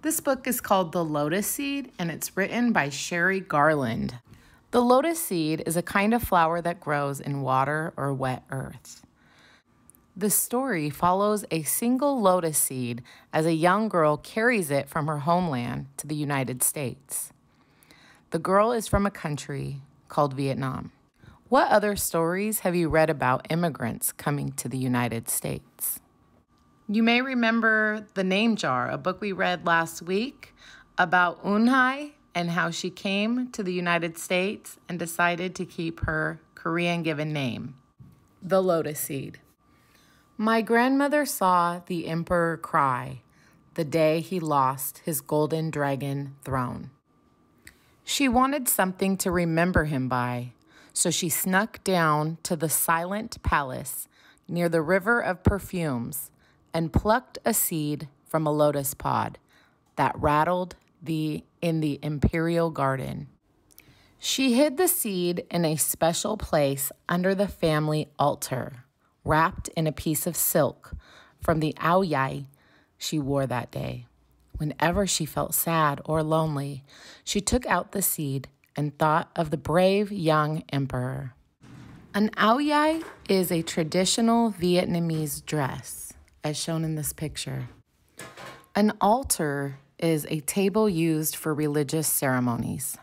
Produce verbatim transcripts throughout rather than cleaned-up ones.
This book is called The Lotus Seed, and it's written by Sherry Garland. The lotus seed is a kind of flower that grows in water or wet earth. The story follows a single lotus seed as a young girl carries it from her homeland to the United States. The girl is from a country called Vietnam. What other stories have you read about immigrants coming to the United States? You may remember The Name Jar, a book we read last week about Eun Hye and how she came to the United States and decided to keep her Korean given name, the lotus seed. My grandmother saw the emperor cry the day he lost his golden dragon throne. She wanted something to remember him by, so she snuck down to the silent palace near the river of perfumes and plucked a seed from a lotus pod that rattled the in the imperial garden. She hid the seed in a special place under the family altar, wrapped in a piece of silk from the ao dai she wore that day. Whenever she felt sad or lonely, she took out the seed and thought of the brave young emperor. An ao dai is a traditional Vietnamese dress, as shown in this picture. An altar is a table used for religious ceremonies.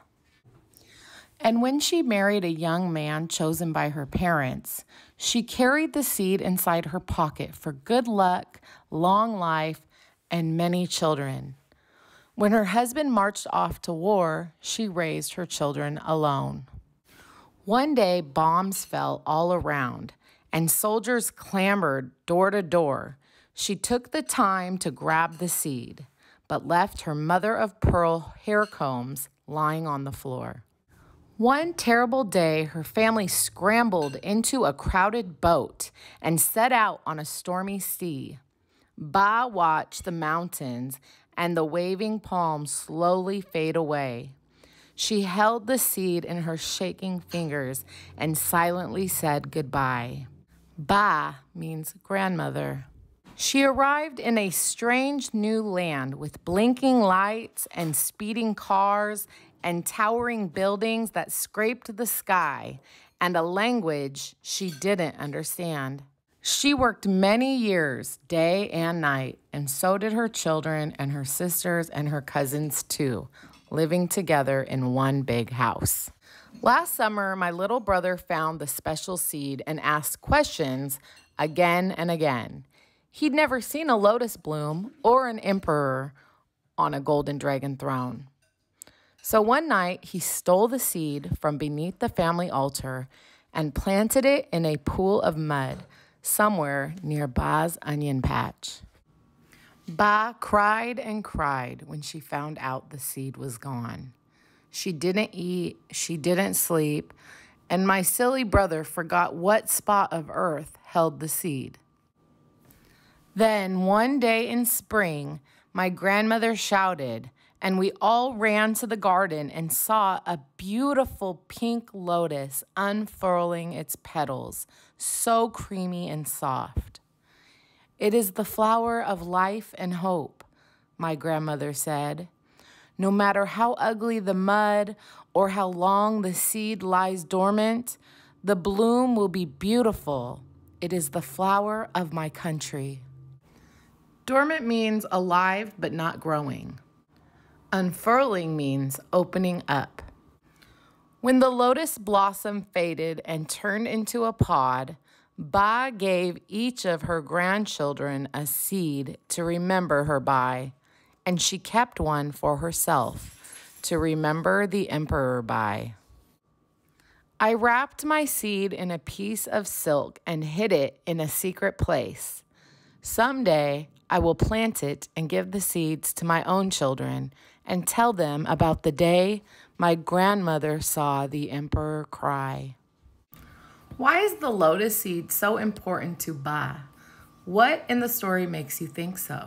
And when she married a young man chosen by her parents, she carried the seed inside her pocket for good luck, long life, and many children. When her husband marched off to war, she raised her children alone. One day, bombs fell all around, and soldiers clambered door to door. She took the time to grab the seed, but left her mother-of-pearl hair combs lying on the floor. One terrible day, her family scrambled into a crowded boat and set out on a stormy sea. Ba watched the mountains and the waving palms slowly fade away. She held the seed in her shaking fingers and silently said goodbye. Ba means grandmother. She arrived in a strange new land with blinking lights and speeding cars and towering buildings that scraped the sky and a language she didn't understand. She worked many years, day and night, and so did her children and her sisters and her cousins too, living together in one big house. Last summer, my little brother found the special seed and asked questions again and again. He'd never seen a lotus bloom or an emperor on a golden dragon throne. So one night, he stole the seed from beneath the family altar and planted it in a pool of mud somewhere near Ba's onion patch. Ba cried and cried when she found out the seed was gone. She didn't eat, she didn't sleep, and my silly brother forgot what spot of earth held the seed. Then one day in spring, my grandmother shouted, and we all ran to the garden and saw a beautiful pink lotus unfurling its petals, so creamy and soft. It is the flower of life and hope, my grandmother said. No matter how ugly the mud or how long the seed lies dormant, the bloom will be beautiful. It is the flower of my country. Dormant means alive but not growing. Unfurling means opening up. When the lotus blossom faded and turned into a pod, Ba gave each of her grandchildren a seed to remember her by, and she kept one for herself to remember the emperor by. I wrapped my seed in a piece of silk and hid it in a secret place. Someday, I will plant it and give the seeds to my own children and tell them about the day my grandmother saw the emperor cry. Why is the lotus seed so important to Ba? What in the story makes you think so?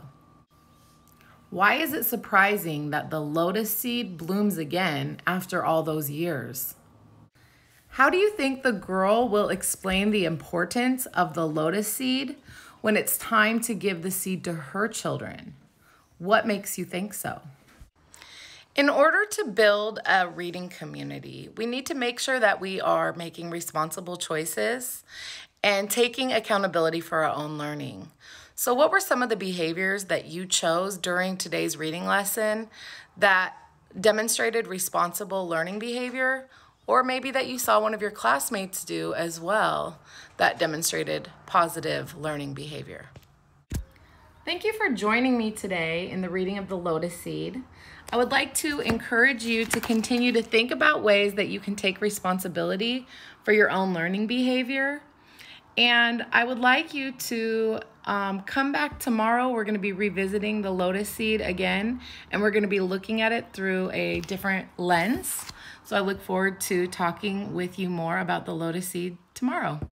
Why is it surprising that the lotus seed blooms again after all those years? How do you think the girl will explain the importance of the lotus seed when it's time to give the seed to her children? What makes you think so? In order to build a reading community, we need to make sure that we are making responsible choices and taking accountability for our own learning. So what were some of the behaviors that you chose during today's reading lesson that demonstrated responsible learning behavior, or maybe that you saw one of your classmates do as well that demonstrated positive learning behavior? Thank you for joining me today in the reading of the Lotus Seed. I would like to encourage you to continue to think about ways that you can take responsibility for your own learning behavior. And I would like you to um, come back tomorrow. We're going to be revisiting the Lotus Seed again, and we're going to be looking at it through a different lens. So I look forward to talking with you more about the Lotus Seed tomorrow.